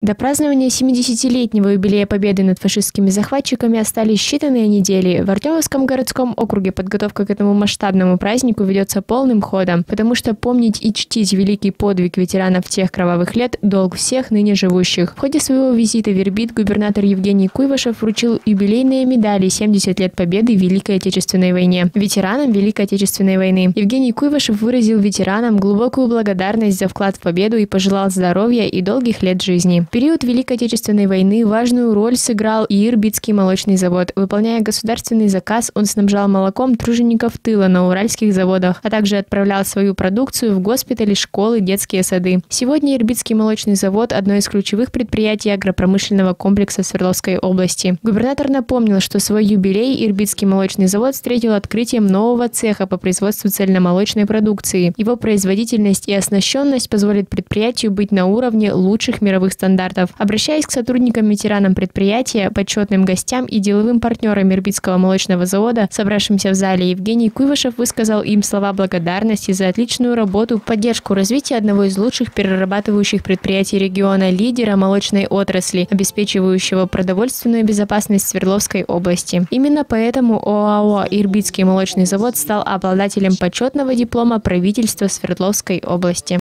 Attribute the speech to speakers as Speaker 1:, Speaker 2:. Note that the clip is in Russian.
Speaker 1: До празднования 70-летнего юбилея победы над фашистскими захватчиками остались считанные недели. В Артемовском городском округе подготовка к этому масштабному празднику ведется полным ходом, потому что помнить и чтить великий подвиг ветеранов тех кровавых лет – долг всех ныне живущих. В ходе своего визита в Ирбит губернатор Евгений Куйвашев вручил юбилейные медали «70 лет победы в Великой Отечественной войне» ветеранам Великой Отечественной войны. Евгений Куйвашев выразил ветеранам глубокую благодарность за вклад в победу и пожелал здоровья и долгих лет жизни. В период Великой Отечественной войны важную роль сыграл и Ирбитский молочный завод. Выполняя государственный заказ, он снабжал молоком тружеников тыла на уральских заводах, а также отправлял свою продукцию в госпитали, школы, детские сады. Сегодня Ирбитский молочный завод – одно из ключевых предприятий агропромышленного комплекса Свердловской области. Губернатор напомнил, что свой юбилей Ирбитский молочный завод встретил открытием нового цеха по производству цельномолочной продукции. Его производительность и оснащенность позволят предприятию быть на уровне лучших мировых стандартов. Обращаясь к сотрудникам, ветеранам предприятия, почетным гостям и деловым партнерам Ирбитского молочного завода, собравшимся в зале, Евгений Куйвашев высказал им слова благодарности за отличную работу, поддержку развития одного из лучших перерабатывающих предприятий региона, лидера молочной отрасли, обеспечивающего продовольственную безопасность Свердловской области. Именно поэтому ОАО «Ирбитский молочный завод» стал обладателем почетного диплома правительства Свердловской области.